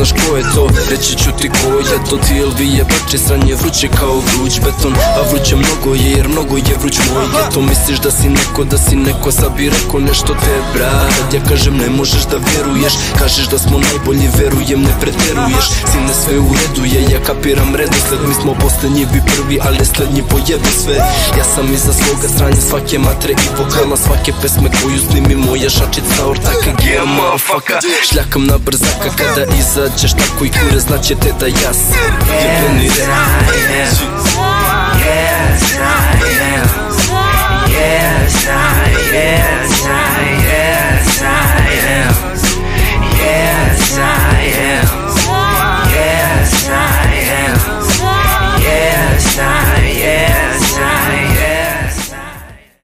znaš ko je to, reći ću ti ko je to. Ti jel vi jebači, sranje vruće kao vruć beton, a vruće mnogo je jer mnogo je vruć moj geto. Misliš da si neko, sad bi rekao nešto te brat. Kad ja kažem ne možeš da veruješ, kažeš da smo najbolji, verujem ne preteruješ. Sine sve u redu je, ja kapiram redosled, mi smo poslednji vi prvi, ali slednji pojedu sve. Ja sam iza svoga stranja svake matre i vokala svake pesme koju snimi moja šačica ortaka. Yeah motherfucker, šljakam na brzaka kada izađeš tako i kure znaćete da ja sam jebeni rap.